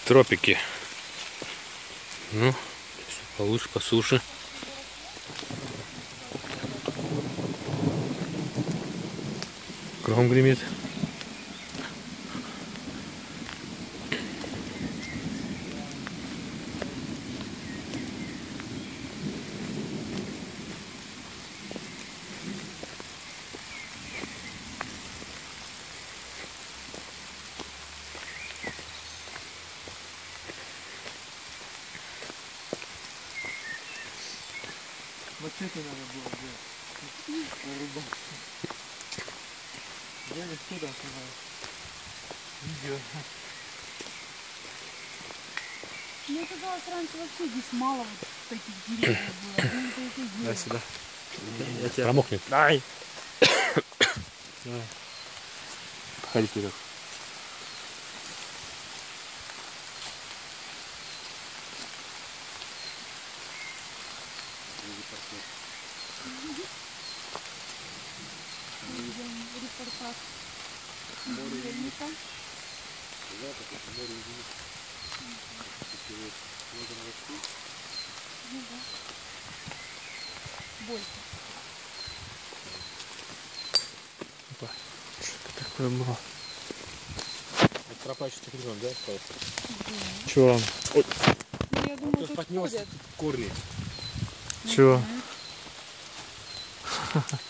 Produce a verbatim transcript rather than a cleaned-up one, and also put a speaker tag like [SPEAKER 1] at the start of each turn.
[SPEAKER 1] тропики. Ну, получше по суше. Гром гремит.
[SPEAKER 2] Вот это надо было делать. Рыбак. Я не что там снимаю. Видео.
[SPEAKER 3] Мне казалось, раньше вообще здесь мало вот таких деревьев было.
[SPEAKER 2] Дай сюда.
[SPEAKER 1] Я тебя... Промокнет.
[SPEAKER 2] Дай. Давай.
[SPEAKER 1] Ходи вперед.
[SPEAKER 3] Репортаж. Муравейника. Ну да. Больше.
[SPEAKER 1] Опа. Что такое было? Это тропа четыре, да, осталось?
[SPEAKER 2] Чего?
[SPEAKER 3] Ну, я думаю,
[SPEAKER 1] Тут
[SPEAKER 3] тут
[SPEAKER 1] поднялся
[SPEAKER 3] ходят.
[SPEAKER 1] корни.
[SPEAKER 2] Чего?
[SPEAKER 3] Мгм.